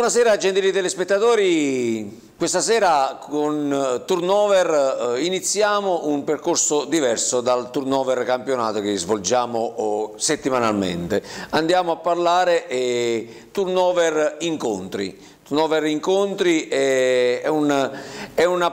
Buonasera gentili telespettatori, questa sera con Turnover iniziamo un percorso diverso dal Turnover campionato che svolgiamo settimanalmente. Andiamo a parlare Turnover incontri. Turnover incontri è una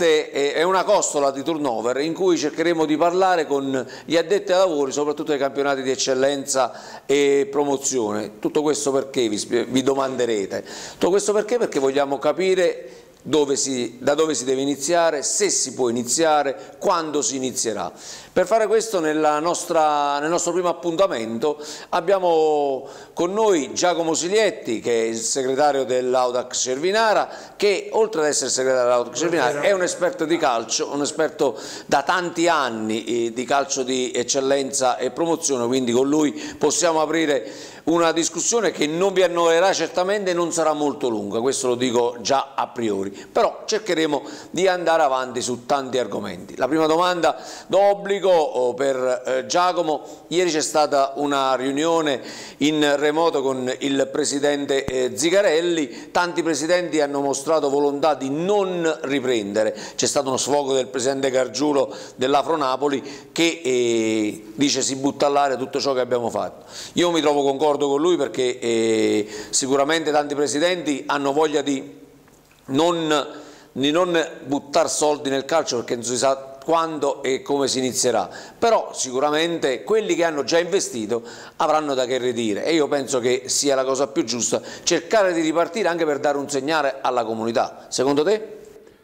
costola di Turnover in cui cercheremo di parlare con gli addetti ai lavori, soprattutto ai campionati di eccellenza e promozione. Tutto questo perché vi domanderete? Tutto questo perché vogliamo capire da dove si deve iniziare, se si può iniziare, quando si inizierà. Per fare questo nel nostro primo appuntamento abbiamo con noi Giacomo Silietti, che è il segretario dell'Audax Cervinara, che oltre ad essere segretario dell'Audax Cervinara è un esperto di calcio, un esperto da tanti anni di calcio di eccellenza e promozione, quindi con lui possiamo aprire una discussione che non vi annoierà certamente e non sarà molto lunga, questo lo dico già a priori, però cercheremo di andare avanti su tanti argomenti. La prima domanda d'obbligo per Giacomo: ieri c'è stata una riunione in remoto con il presidente Zigarelli, tanti presidenti hanno mostrato volontà di non riprendere, c'è stato uno sfogo del presidente Gargiulo dell'Afro Napoli che dice si butta all'aria tutto ciò che abbiamo fatto. Io mi trovo concordo con lui perché sicuramente tanti presidenti hanno voglia di non buttare soldi nel calcio perché non si sa quando e come si inizierà, però sicuramente quelli che hanno già investito avranno da che ridire e io penso che sia la cosa più giusta cercare di ripartire anche per dare un segnale alla comunità. Secondo te?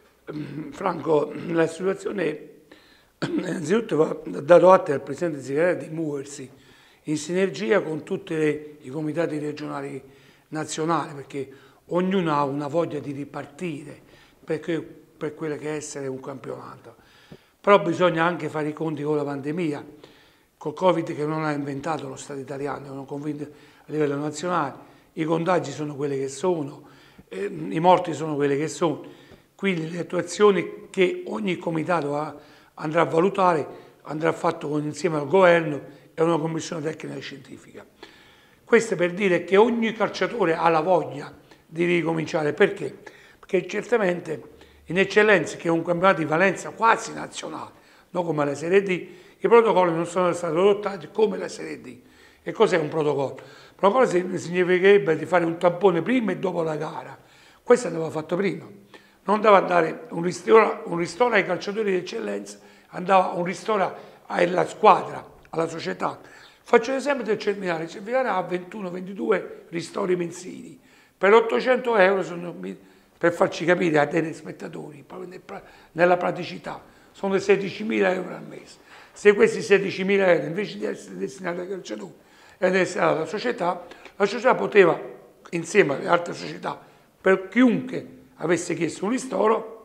Franco, la situazione innanzitutto va dato atto al Presidente Zigarelli di muoversi in sinergia con tutti i comitati regionali nazionali, perché ognuno ha una voglia di ripartire per quello che è essere un campionato. Però bisogna anche fare i conti con la pandemia, col Covid che non ha inventato lo Stato italiano, sono convinto a livello nazionale, i contagi sono quelli che sono, i morti sono quelli che sono, quindi le attuazioni che ogni comitato andrà a valutare andrà fatto insieme al governo e una commissione tecnica e scientifica. Questo per dire che ogni calciatore ha la voglia di ricominciare, perché? Perché certamente in eccellenza, che è un campionato di valenza quasi nazionale, non come la Serie D, i protocolli non sono stati adottati come la Serie D. E cos'è un protocollo? Il protocollo significherebbe di fare un tampone prima e dopo la gara. Questo andava fatto prima. Non deve andare un ristoro ai calciatori di eccellenza, andava un ristoro alla squadra, alla società. Faccio l'esempio del Cervinara. Il Cervinara ha 21-22 ristori mensili. Per 800 euro sono, per farci capire ai telespettatori, nella praticità, sono 16.000 euro al mese. Se questi 16.000 euro invece di essere destinati ai calciatori erano destinati alla società, la società poteva, insieme alle altre società, per chiunque avesse chiesto un ristoro,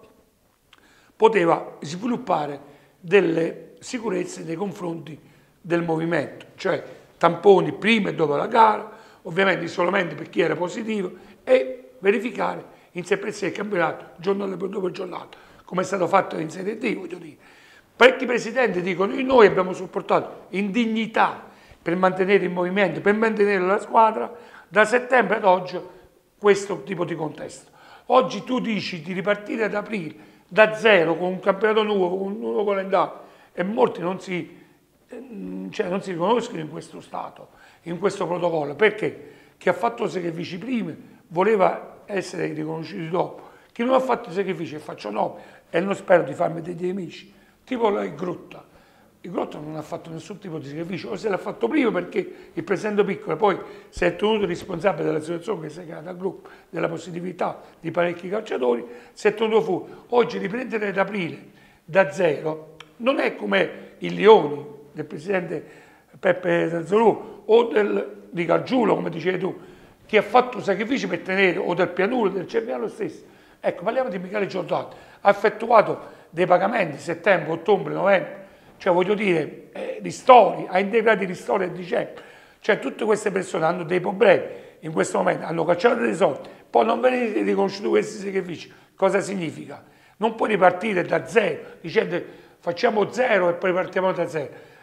poteva sviluppare delle sicurezze nei confronti del movimento, cioè tamponi prima e dopo la gara, ovviamente isolamento per chi era positivo e verificare in sé per sé il campionato giornata dopo giornata, come è stato fatto in Serie D, voglio dire. Parecchi presidenti dicono noi abbiamo supportato in dignità per mantenere il movimento, per mantenere la squadra, da settembre ad oggi questo tipo di contesto. Oggi tu dici di ripartire ad aprile, da zero, con un campionato nuovo, con un nuovo calendario, e molti non si riconoscono in questo stato, in questo protocollo, perché chi ha fatto sacrifici prima voleva essere riconosciuto dopo, chi non ha fatto sacrifici e faccio nome e non spero di farmi degli amici, tipo il Grotta. Il Grotta non ha fatto nessun tipo di sacrificio, o se l'ha fatto prima perché il presidente Piccolo poi si è tenuto responsabile della situazione che si è creata al gruppo, della positività di parecchi calciatori, si è tenuto fuori. Oggi riprendere ad aprile da zero non è come il Lioni del presidente Peppe Zazzolù o di Gargiulo, come dicevi tu, che ha fatto sacrifici per tenere, o del Pianuro, del Cerviano stesso. Ecco, parliamo di Michele Giordano, ha effettuato dei pagamenti settembre, ottobre, novembre, cioè voglio dire, ristori, ha integrato i ristori a dicembre, cioè tutte queste persone hanno dei problemi in questo momento, hanno cacciato dei soldi, poi non venite riconosciuti questi sacrifici, cosa significa? Non puoi ripartire da zero, dicendo facciamo zero e poi partiamo da zero.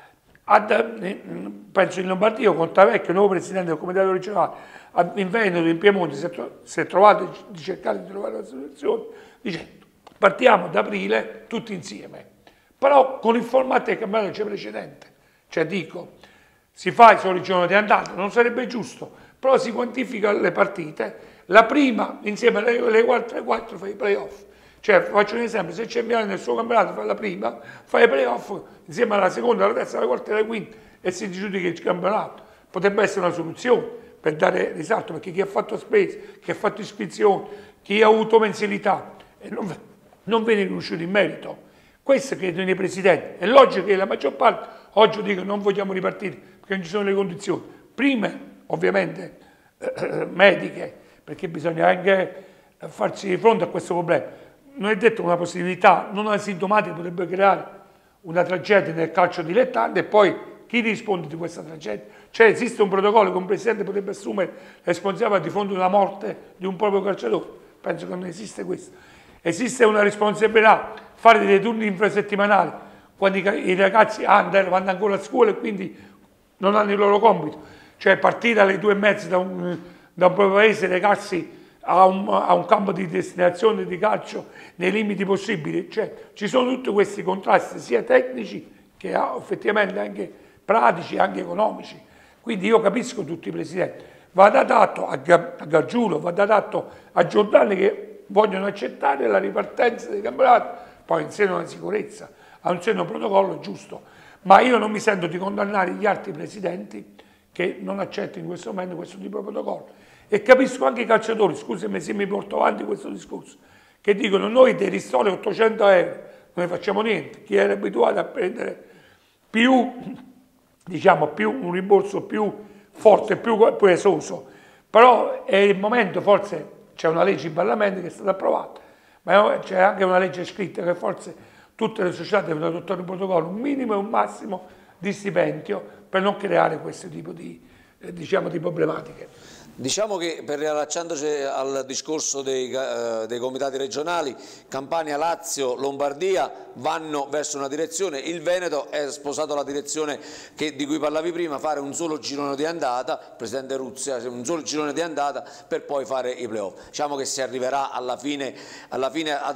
penso in Lombardia, con Contavecchio, nuovo presidente del comitato regionale, in Veneto, in Piemonte, si è trovato di cercare di trovare una soluzione, dicendo partiamo ad aprile tutti insieme, però con il formato del campionato precedente, cioè dico, si fa solo il giorno di andata, non sarebbe giusto, però si quantifica le partite, la prima insieme alle altre 4 fa i playoff. Cioè, faccio un esempio, se c'è Milano nel suo campionato fa la prima, fa i playoff insieme alla seconda, alla terza, alla quarta e alla quinta e si giudica il campionato. Potrebbe essere una soluzione per dare risalto, perché chi ha fatto spese, chi ha fatto iscrizioni, chi ha avuto mensilità e non viene riconosciuto in merito. Questo credo nei presidenti. È logico che la maggior parte oggi dicono non vogliamo ripartire perché non ci sono le condizioni. Prime, ovviamente, mediche, perché bisogna anche farsi fronte a questo problema. Non è detto una possibilità non asintomatica potrebbe creare una tragedia nel calcio dilettante e poi chi risponde di questa tragedia? Cioè esiste un protocollo che un presidente potrebbe assumere responsabilità di fronte alla morte di un proprio calciatore? Penso che non esiste questo. Esiste una responsabilità, fare dei turni infrasettimanali quando i ragazzi vanno ancora a scuola e quindi non hanno il loro compito, cioè partire alle 2:30 da un proprio paese, recarsi a un campo di destinazione di calcio nei limiti possibili, cioè ci sono tutti questi contrasti sia tecnici che effettivamente anche pratici, anche economici, quindi io capisco tutti i presidenti, va dato atto a Gargiulo, va dato atto a Giordani che vogliono accettare la ripartenza dei campionati, poi in seno alla sicurezza, a un seno protocollo giusto, ma io non mi sento di condannare gli altri presidenti che non accettano in questo momento questo tipo di protocollo. E capisco anche i calciatori, scusami se mi porto avanti questo discorso, che dicono noi dei ristori 800 euro non ne facciamo niente, chi era abituato a prendere più, diciamo, un rimborso più forte, più esoso, però è il momento, forse c'è una legge in Parlamento che è stata approvata, ma c'è anche una legge scritta che forse tutte le società devono adottare un protocollo, un minimo e un massimo di stipendio per non creare questo tipo di, diciamo, di problematiche. Diciamo che, per riallacciandoci al discorso dei comitati regionali, Campania, Lazio, Lombardia vanno verso una direzione, il Veneto è sposato la direzione di cui parlavi prima, fare un solo girone di andata, il presidente Ruzzi, un solo girone di andata per poi fare i playoff. Diciamo che si arriverà alla fine ad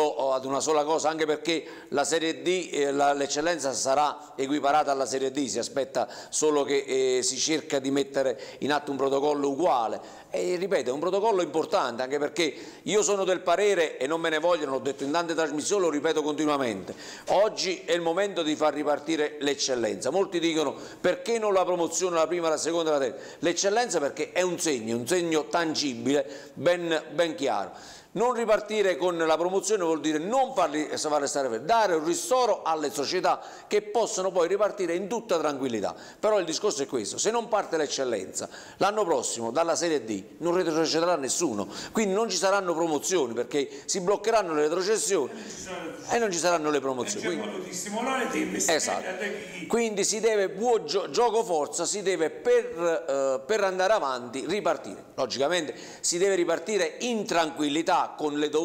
una sola cosa, anche perché la Serie D, l'eccellenza sarà equiparata alla Serie D, si aspetta solo che si cerca di mettere in atto un protocollo uguale e ripeto è un protocollo importante, anche perché io sono del parere, e non me ne vogliono, l'ho detto in tante trasmissioni, lo ripeto continuamente, oggi è il momento di far ripartire l'eccellenza. Molti dicono perché non la promozione, la prima, la seconda, la terza? L'eccellenza perché è un segno tangibile, ben chiaro. Non ripartire con la promozione vuol dire non farli stare fermi, dare un ristoro alle società che possono poi ripartire in tutta tranquillità. Però il discorso è questo: se non parte l'eccellenza, l'anno prossimo dalla Serie D non retrocederà nessuno, quindi non ci saranno promozioni perché si bloccheranno le retrocessioni e non ci saranno le promozioni. C'è modo di stimolare dei investimenti. Quindi si deve, gioco forza, si deve per andare avanti ripartire. Logicamente si deve ripartire in tranquillità, con la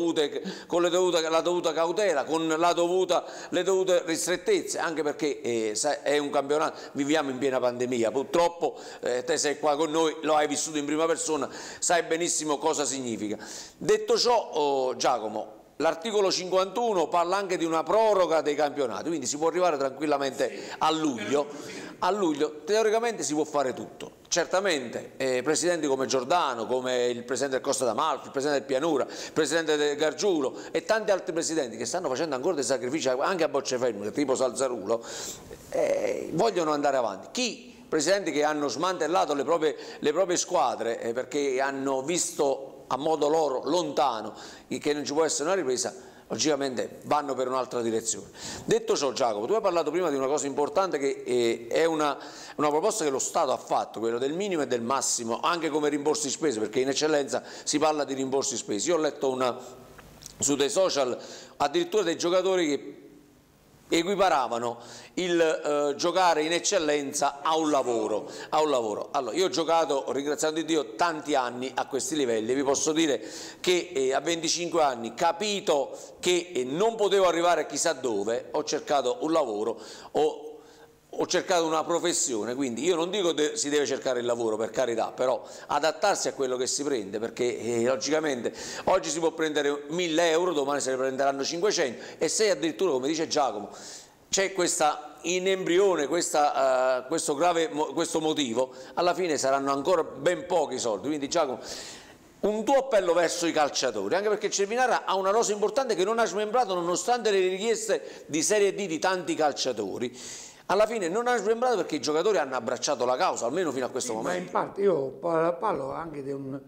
dovuta cautela, con le dovute ristrettezze, anche perché è un campionato, viviamo in piena pandemia, purtroppo te sei qua con noi, lo hai vissuto in prima persona, sai benissimo cosa significa. Detto ciò, Giacomo, l'articolo 51 parla anche di una proroga dei campionati, quindi si può arrivare tranquillamente a luglio. A luglio teoricamente si può fare tutto. Certamente presidenti come Giordano, come il presidente del Costa d'Amalfi, il presidente del Pianura, il presidente del Gargiulo e tanti altri presidenti che stanno facendo ancora dei sacrifici anche a bocce ferme, tipo Salzarulo, vogliono andare avanti. Presidenti che hanno smantellato le proprie squadre perché hanno visto a modo loro lontano che non ci può essere una ripresa, logicamente vanno per un'altra direzione. Detto ciò, Giacomo, tu hai parlato prima di una cosa importante che è una proposta che lo Stato ha fatto, quello del minimo e del massimo, anche come rimborsi spese, perché in eccellenza si parla di rimborsi spese. Io ho letto su dei social addirittura dei giocatori che equiparavano il giocare in eccellenza a un lavoro. Allora, io ho giocato, ringraziando Dio, tanti anni a questi livelli, vi posso dire che a 25 anni, capito che non potevo arrivare chissà dove, ho cercato un lavoro, ho ho cercato una professione, quindi io non dico che si deve cercare il lavoro, per carità, però adattarsi a quello che si prende, perché logicamente oggi si può prendere 1000 euro, domani se ne prenderanno 500 e se addirittura, come dice Giacomo, c'è questa in embrione, questo motivo, alla fine saranno ancora ben pochi soldi. Quindi Giacomo, un tuo appello verso i calciatori, anche perché Cervinara ha una rosa importante che non ha smembrato nonostante le richieste di Serie D di tanti calciatori. Alla fine non ha smembrato perché i giocatori hanno abbracciato la causa, almeno fino a questo momento. Ma in parte io parlo anche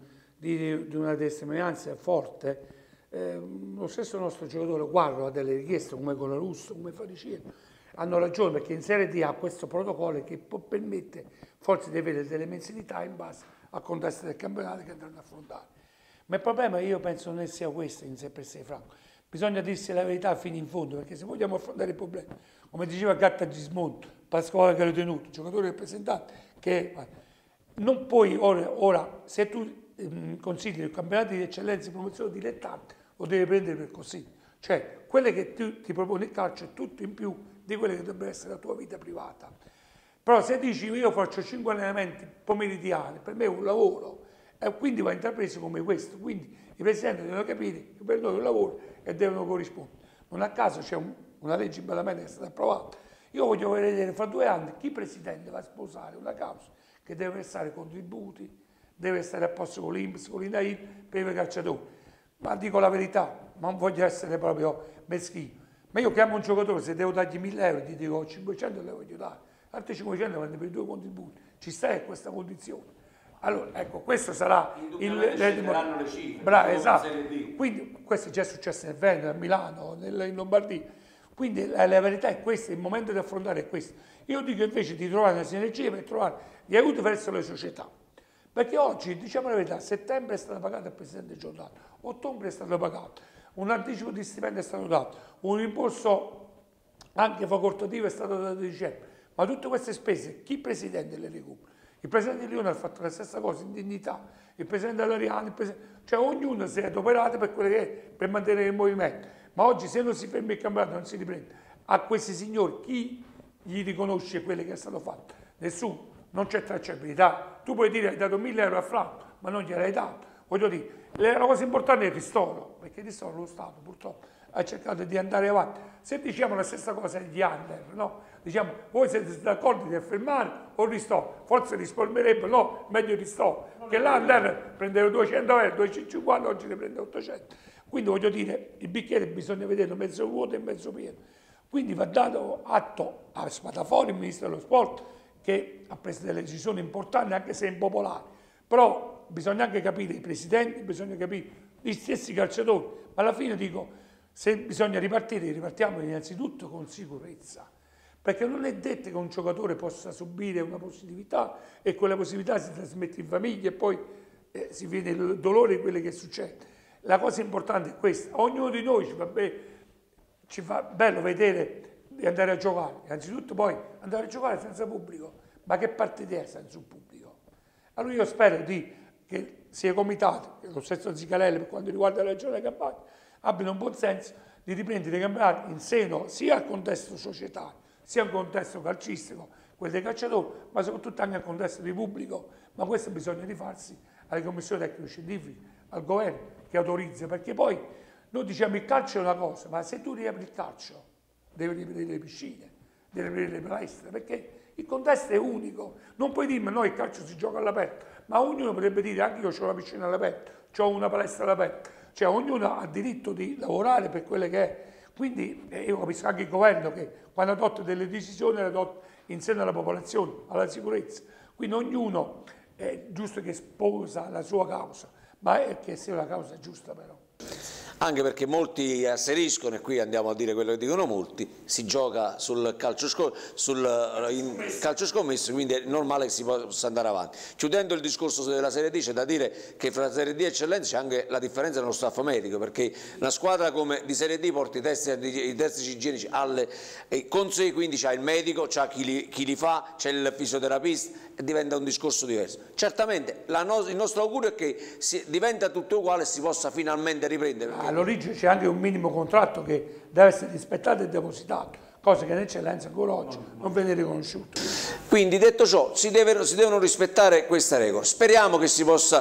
di una testimonianza forte. Lo stesso nostro giocatore Guarro ha delle richieste come con la Russo, come Faricino, hanno ragione perché in Serie D ha questo protocollo che permette forse di avere delle mensilità in base al contesto del campionato che andranno a affrontare. Ma il problema io penso non sia questo in sé per sé, Franco. Bisogna dirsi la verità fino in fondo, perché se vogliamo affrontare il problema, come diceva Gatta Gismonto, Pasquale Carotenuto, giocatore rappresentante, che non puoi ora se tu consideri il campionato di eccellenza e promozione dilettante, lo devi prendere per così. Cioè, quelle che tu ti proponi il calcio è tutto in più di quelle che dovrebbe essere la tua vita privata. Però se dici io faccio 5 allenamenti pomeridiani, per me è un lavoro, e quindi va intrapreso come questo. Quindi i presidenti devono capire che per noi è un lavoro e devono corrispondere. Non a caso c'è una legge in Parlamento che è stata approvata. Io voglio vedere fra 2 anni chi presidente va a sposare una causa che deve versare contributi, deve stare a posto con l'INPS, con l'INAIL per i calciatori. Ma dico la verità, non voglio essere proprio meschino. Ma io chiamo un giocatore, se devo dargli 1000 euro, gli dico 500 le voglio dare, altri 500 prende per 2 contributi. Ci stai a questa condizione? Allora, ecco, questo sarà le cifre. Bravo, esatto. Quindi questo è già successo nel Veneto, a Milano, in Lombardia. Quindi la verità è questa, il momento di affrontare è questo. Io dico invece di trovare una sinergia per trovare gli aiuti verso le società. Perché oggi, diciamo la verità, settembre è stato pagato al Presidente Giordano, ottobre è stato pagato, un anticipo di stipendio è stato dato, un rimborso anche facoltativo è stato dato a dicembre. Ma tutte queste spese chi Presidente le recupera? Il Presidente di Lione ha fatto la stessa cosa in dignità, il Presidente Lariani, cioè ognuno si è adoperato per, per mantenere il movimento. Ma oggi se non si ferma il campionato non si riprende. A questi signori chi gli riconosce quello che è stato fatto? Nessuno. Non c'è tracciabilità. Tu puoi dire hai dato 1000 euro a Franco, ma non gliel'hai dato. Voglio dire, la cosa importante è il ristoro, perché il ristoro lo Stato purtroppo ha cercato di andare avanti. Se diciamo la stessa cosa agli under, no? Diciamo, voi siete d'accordo di affermare o il ristoro? Forse risparmierebbe, no, meglio il ristoro. Che l'under prendeva 200 euro, 250, oggi ne prende 800. Quindi voglio dire, il bicchiere bisogna vederlo mezzo vuoto e mezzo pieno. Quindi va dato atto a Spadafori, il Ministro dello Sport, che ha preso delle decisioni importanti anche se impopolari, però bisogna anche capire i presidenti, bisogna capire gli stessi calciatori, ma alla fine dico, se bisogna ripartire, ripartiamo innanzitutto con sicurezza, perché non è detto che un giocatore possa subire una positività e quella positività si trasmette in famiglia e poi si vede il dolore di quello che succede. La cosa importante è questa, ognuno di noi ci fa bello vedere di andare a giocare, innanzitutto poi andare a giocare senza pubblico, ma che partita è senza un pubblico? Allora io spero che sia comitato, che lo stesso Zicalelli per quanto riguarda la regione Campania, abbiano un buon senso di riprendere i campionati in seno sia al contesto societario, sia al contesto calcistico, quello dei calciatori, ma soprattutto anche al contesto di pubblico, ma questo bisogna rifarsi alle commissioni tecnico-scientifiche, al governo che autorizza, perché poi noi diciamo il calcio è una cosa, ma se tu riapri il calcio, devi riaprire le piscine, devi aprire le palestre, perché il contesto è unico. Non puoi dirmi no, il calcio si gioca all'aperto, ma ognuno potrebbe dire anche io ho una piscina all'aperto, ho una palestra all'aperto, cioè ognuno ha diritto di lavorare per quello che è. Quindi io capisco anche il governo che quando adotta delle decisioni le adotta in seno alla popolazione, alla sicurezza. Quindi ognuno è giusto che sposa la sua causa, ma è che sia una causa giusta però. Anche perché molti asseriscono, e qui andiamo a dire quello che dicono molti, si gioca sul calcio scommesso, quindi è normale che si possa andare avanti. Chiudendo il discorso della Serie D, c'è da dire che fra Serie D e Eccellenza c'è anche la differenza nello staff medico, perché una squadra come di Serie D porta i test igienici con sé, quindi c'è il medico, c'è chi li fa, c'è il fisioterapista e diventa un discorso diverso. Certamente il nostro augurio è che diventa tutto uguale e si possa finalmente riprendere. All'origine c'è anche un minimo contratto che deve essere rispettato e depositato, cosa che in eccellenza ancora oggi non viene riconosciuta. Quindi detto ciò, si devono rispettare queste regole. Speriamo che si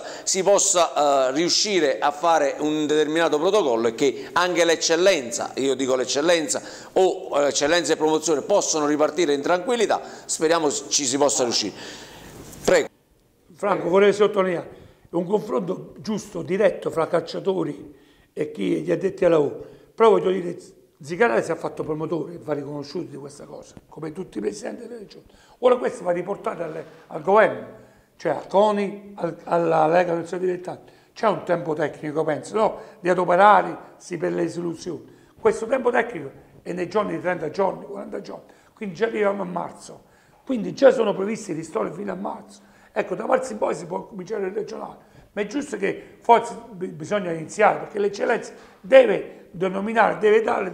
possa riuscire a fare un determinato protocollo e che anche l'eccellenza, io dico l'eccellenza o eccellenza e promozione, possano ripartire in tranquillità. Speriamo ci si possa riuscire. Prego. Franco, vorrei sottolineare un confronto giusto, diretto fra calciatori e chi gli addetti alla lavoro. Però voglio dire, Zicarelli si è fatto promotore, va riconosciuto di questa cosa, come tutti i presidenti delle regioni. Ora questo va riportato al governo, cioè a CONI, alla Lega del suo dilettanti. C'è un tempo tecnico, penso, no? Di adoperarsi per le soluzioni. Questo tempo tecnico è nei giorni di 30 giorni, 40 giorni, quindi già arriviamo a marzo. Quindi già sono previsti i ristori fino a marzo. Ecco, da marzo in poi si può cominciare il regionale. Ma è giusto che forse bisogna iniziare, perché l'eccellenza deve denominare, deve dare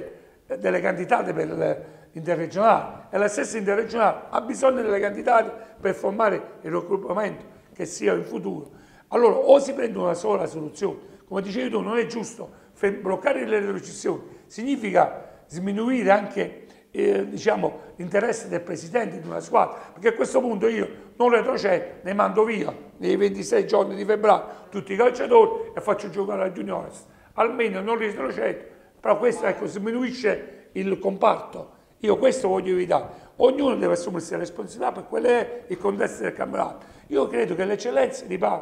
delle candidate per l'interregionale, e la stessa interregionale ha bisogno delle candidate per formare il raggruppamento che sia in futuro. Allora o si prende una sola soluzione, come dicevi tu, non è giusto bloccare le retrocessioni, significa sminuire anche diciamo, l'interesse del presidente di una squadra, perché a questo punto io non retrocedo, ne mando via nei 26 giorni di febbraio tutti i calciatori e faccio giocare a juniores, almeno non retrocedo, però questo ecco, sminuisce il comparto. Io questo voglio evitare, ognuno deve assumersi la responsabilità per quello che è il contesto del campionato. Io credo che l'eccellenza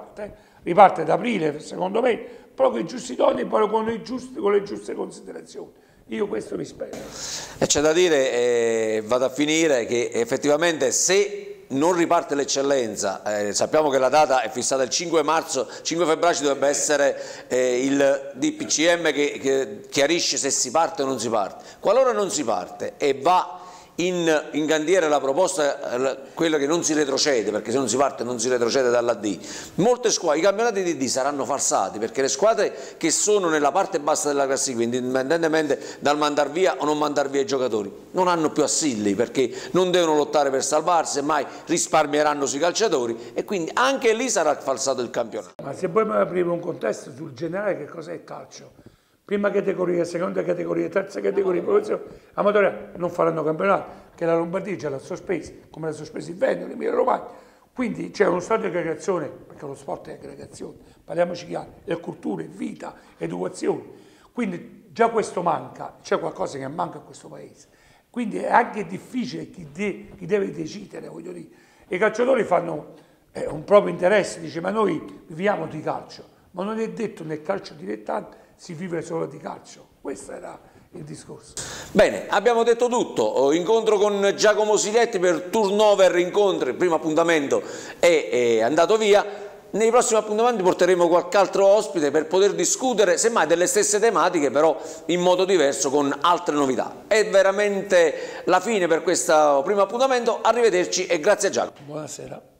riparte ad aprile, secondo me, però con i giusti toni, però con le giuste considerazioni. Io questo mi spero. E c'è da dire, vado a finire, che effettivamente se non riparte l'eccellenza, sappiamo che la data è fissata il 5 marzo, 5 febbraio ci dovrebbe essere il DPCM che chiarisce se si parte o non si parte. Qualora non si parte e va in cantiere la proposta, quella che non si retrocede, perché se non si parte non si retrocede dalla D, molte squadre, i campionati di D saranno falsati, perché le squadre che sono nella parte bassa della classifica, indipendentemente dal mandar via o non mandar via i giocatori, non hanno più assilli, perché non devono lottare per salvarsi, semmai risparmieranno sui calciatori e quindi anche lì sarà falsato il campionato. Ma se poi aprire un contesto sul generale che cos'è il calcio, prima categoria, seconda categoria, terza categoria, professione, amatoriale, non faranno campionato, che la Lombardia già l'ha sospesa, come l'ha sospesa il Veneto, l'Emilia Romagna. Quindi c'è uno stato di aggregazione, perché lo sport è aggregazione, parliamoci chiaro, è cultura, è vita, è educazione. Quindi già questo manca, c'è qualcosa che manca a questo paese. Quindi è anche difficile chi deve decidere, voglio dire. I calciatori fanno un proprio interesse, dice ma noi viviamo di calcio, ma non è detto nel calcio dilettante si vive solo di calcio, questo era il discorso. Bene, abbiamo detto tutto, incontro con Giacomo Siletti per turnover incontri, il primo appuntamento è andato via, nei prossimi appuntamenti porteremo qualche altro ospite per poter discutere semmai delle stesse tematiche però in modo diverso con altre novità. È veramente la fine per questo primo appuntamento, arrivederci e grazie a Giacomo. Buonasera.